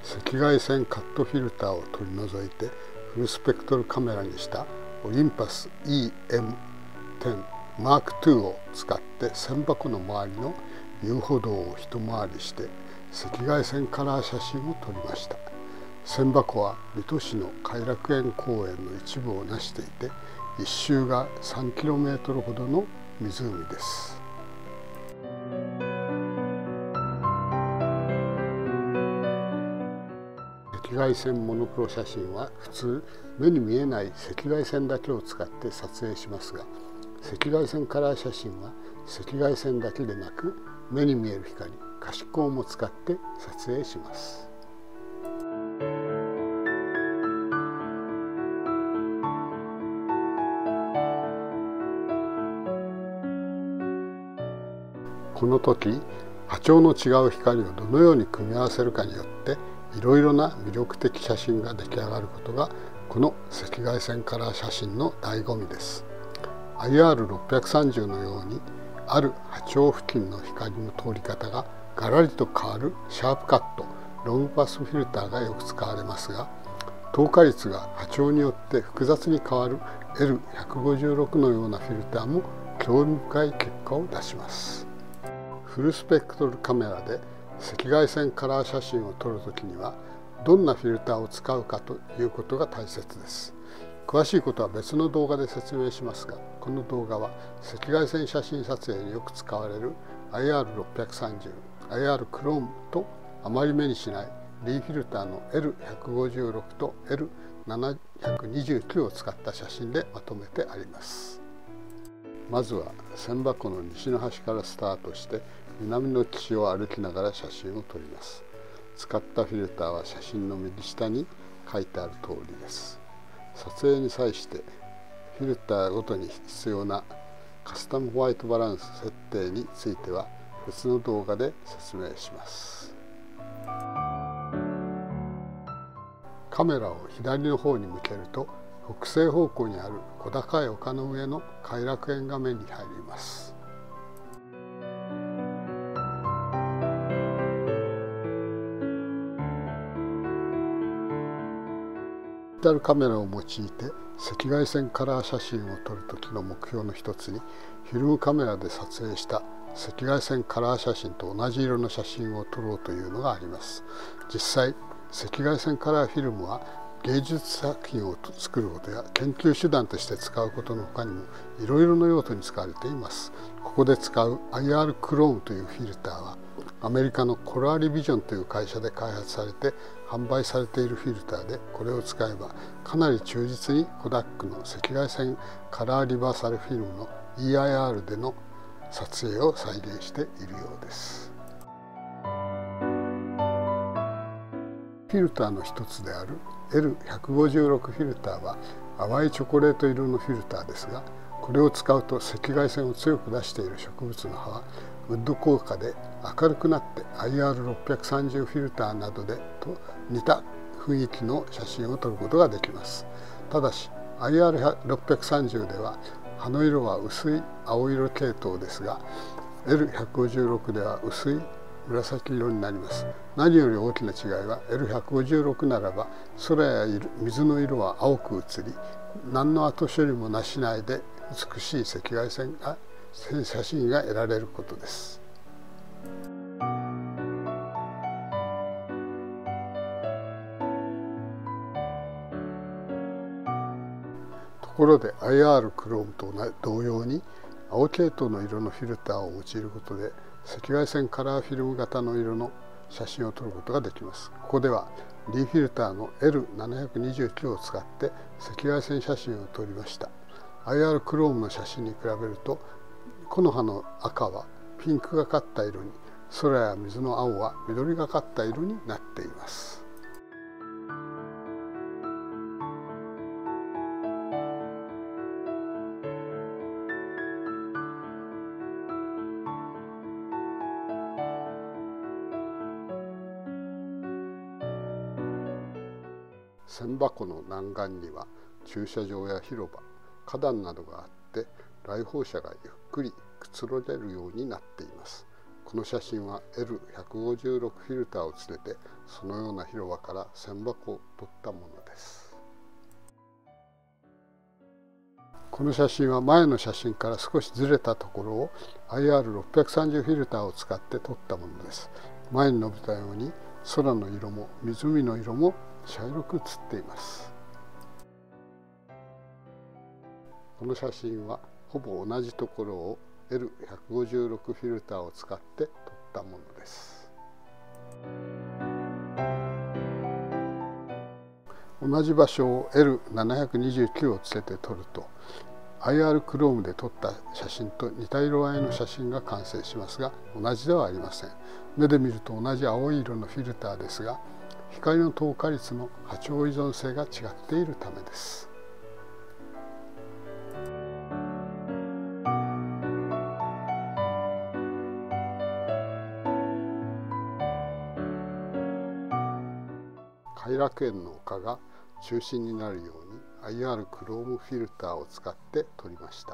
赤外線カットフィルターを取り除いてフルスペクトルカメラにしたオリンパス EM10 Mark II を使って千波湖の周りの遊歩道を一回りして赤外線カラー写真を撮りました。千波湖は水戸市の偕楽園公園の一部を成していて、一周が 3km ほどの湖です。赤外線モノクロ写真は普通目に見えない赤外線だけを使って撮影しますが、赤外線カラー写真は赤外線だけでなく目に見える光、可視光も使って撮影します。この時波長の違う光をどのように組み合わせるかによっていろいろな魅力的写真が出来上がることがこの赤外線カラー写真の醍醐味です。 IR630 のようにある波長付近の光の通り方がガラリと変わるシャープカットロングパスフィルターがよく使われますが、透過率が波長によって複雑に変わる L156 のようなフィルターも興味深い結果を出します。フルスペクトルカメラで赤外線カラー写真を撮るときにはどんなフィルターを使うかということが大切です。詳しいことは別の動画で説明しますが、この動画は赤外線写真撮影によく使われる IR630、IR クロームとあまり目にしない D フィルターの L156 と L729 を使った写真でまとめてあります。まずは千波湖の西の端からスタートして南の岸を歩きながら写真を撮ります。使ったフィルターは写真の右下に書いてある通りです。撮影に際してフィルターごとに必要なカスタムホワイトバランス設定については別の動画で説明します。カメラを左の方に向けると北西方向にある小高い丘の上の偕楽園が目に入ります。デジタルカメラを用いて赤外線カラー写真を撮る時の目標の一つにフィルムカメラで撮影した赤外線カラー写真と同じ色の写真を撮ろうというのがあります。実際赤外線カラーフィルムは芸術作品を作ることや研究手段として使うことの他にもいろいろな用途に使われています。ここで使う IR クロームというフィルターはアメリカのコラーリビジョンという会社で開発されて販売されているフィルターで、これを使えばかなり忠実にコダックの赤外線カラーリバーサルフィルムの EIR での撮影を再現しているようです。フィルターの一つである L156 フィルターは淡いチョコレート色のフィルターですが、これを使うと赤外線を強く出している植物の葉はウッド効果で明るくなって IR630 フィルターなどでと似た雰囲気の写真を撮ることができます。ただし IR630 では葉の色は薄い青色系統ですが L156 では薄い紫色になります。何より大きな違いは L156 ならば空や水の色は青く映り、何の後処理もなしないで美しい赤外線が写真が得られることです。ところで IR クロームと同様に青系統の色のフィルターを用いることで赤外線カラーフィルム型の色の写真を撮ることができます。ここでは D フィルターの L729 を使って赤外線写真を撮りました。IR クロームの写真に比べると木の葉の赤はピンクがかった色に、空や水の青は緑がかった色になっています。千波湖の南岸には駐車場や広場、花壇などがあって来訪者がゆっくりくつろげるようになっています。 この写真は L156 フィルターをつけてそのような広場から千箱を撮ったものです。この写真は前の写真から少しずれたところを IR630 フィルターを使って撮ったものです。前に述べたように空の色も湖の色も茶色く写っています。この写真はほぼ同じところを L156 フィルターを使って撮ったものです。同じ場所を L729 をつけて撮ると IR クロームで撮った写真と似た色合いの写真が完成しますが、同じではありません。目で見ると同じ青い色のフィルターですが、光の透過率の波長依存性が違っているためです。偕楽園の丘が中心になるように IR クロームフィルターを使って撮りました。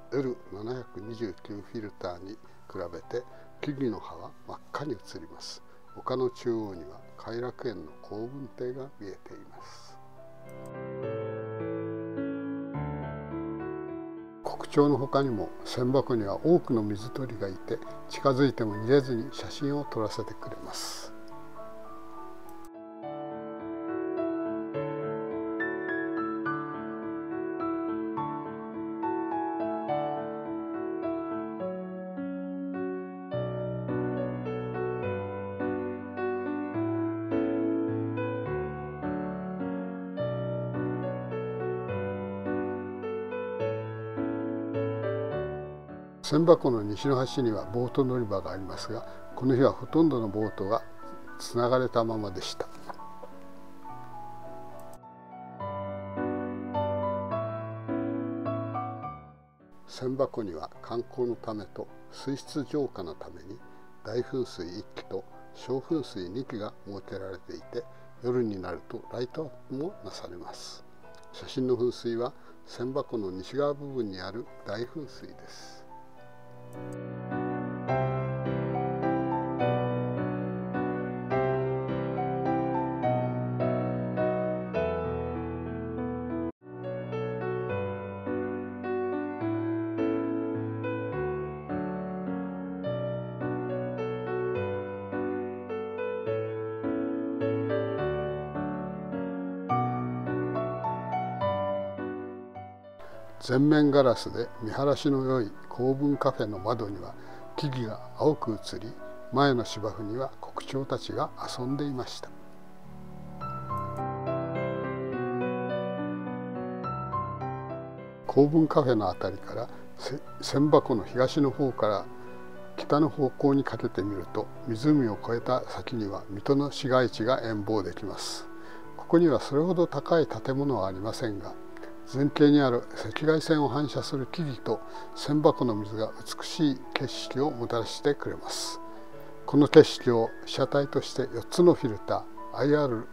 L729 フィルターに比べて木々の葉は真っ赤に映ります。丘の中央には偕楽園の光雲亭が見えています。国鳥の他にも千箱には多くの水鳥がいて、近づいても逃げずに写真を撮らせてくれます。千箱の西の端にはボート乗り場がありますが、この日はほとんどのボートがつながれたままでした。千箱には観光のためと水質浄化のために大噴水1基と小噴水2基が設けられていて、夜になるとライトアップもなされます。写真の噴水は千箱の西側部分にある大噴水です。全面ガラスで見晴らしの良い公文カフェの窓には木々が青く映り、前の芝生には国鳥たちが遊んでいました。公文カフェのあたりから千箱の東の方から北の方向にかけてみると、湖を越えた先には水戸の市街地が遠望できます。ここにはそれほど高い建物はありませんが、前景にある赤外線を反射する木々と千箱の水が美しい景色をもたらしてくれます。この景色を被写体として4つのフィルター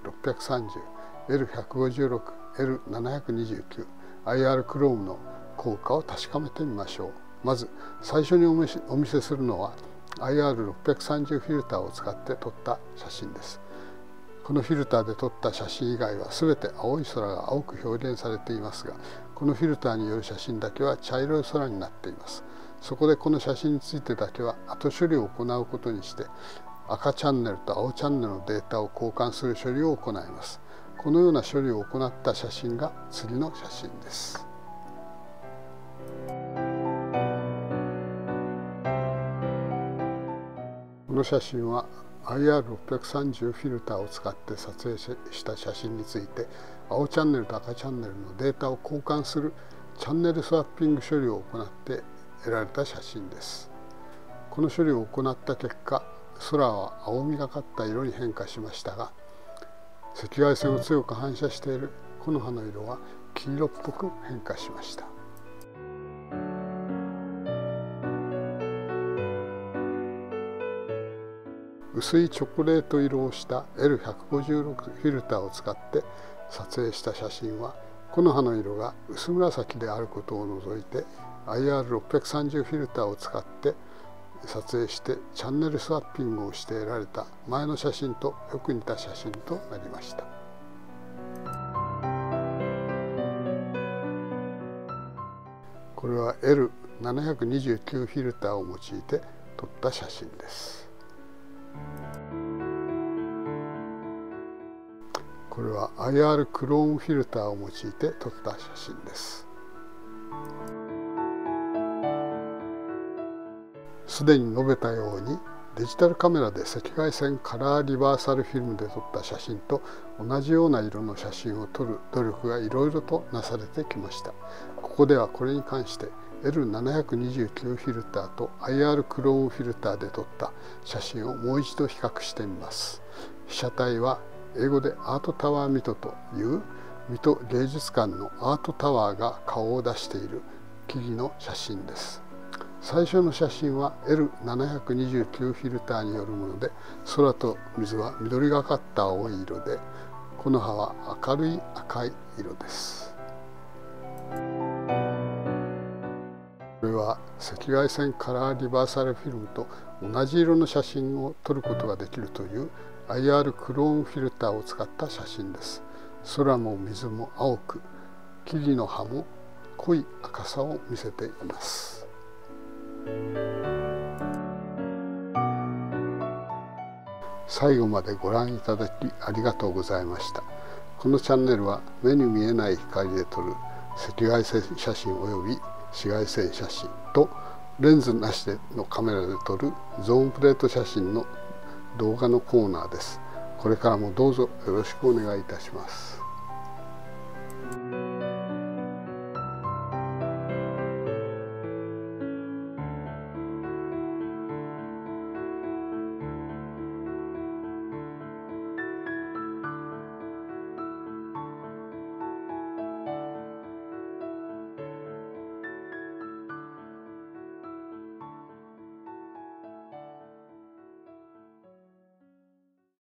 IR630、L159、L729、IR クロームの効果を確かめてみましょう。まず最初にお見せするのは IR630 フィルターを使って撮った写真です。このフィルターで撮った写真以外は全て青い空が青く表現されていますが、このフィルターによる写真だけは茶色い空になっています。そこでこの写真についてだけは後処理を行うことにして、赤チャンネルと青チャンネルのデータを交換する処理を行います。このような処理を行った写真が次の写真です。この写真はIR630 フィルターを使って撮影した写真について、青チャンネルと赤チャンネルのデータを交換するチャンネルスワッピング処理を行って得られた写真です。この処理を行った結果、空は青みがかった色に変化しましたが、赤外線を強く反射している木の葉の色は黄色っぽく変化しました。薄いチョコレート色をした L156 フィルターを使って撮影した写真は、木の葉の色が薄紫であることを除いて IR630 フィルターを使って撮影してチャンネルスワッピングをして得られた前の写真とよく似た写真となりました。これは L729 フィルターを用いて撮った写真です。これは IR クローンフィルターを用いて撮った写真です。すでに述べたようにデジタルカメラで赤外線カラーリバーサルフィルムで撮った写真と同じような色の写真を撮る努力がいろいろとなされてきました。ここではこれに関して L729 フィルターと IR クローンフィルターで撮った写真をもう一度比較してみます。被写体は英語でアートタワーミトという水戸芸術館のアートタワーが顔を出している木々の写真です。最初の写真は L729 フィルターによるもので、空と水は緑がかった青い色で、木の葉は明るい赤い色です。これは赤外線カラーリバーサルフィルムと同じ色の写真を撮ることができるという IR クローンフィルターを使った写真です。空も水も青く、木々の葉も濃い赤さを見せています。最後までご覧いただきありがとうございました。このチャンネルは目に見えない光で撮る赤外線写真および紫外線写真とレンズなしでのカメラで撮るゾーンプレート写真の動画のコーナーです。これからもどうぞよろしくお願いいたします。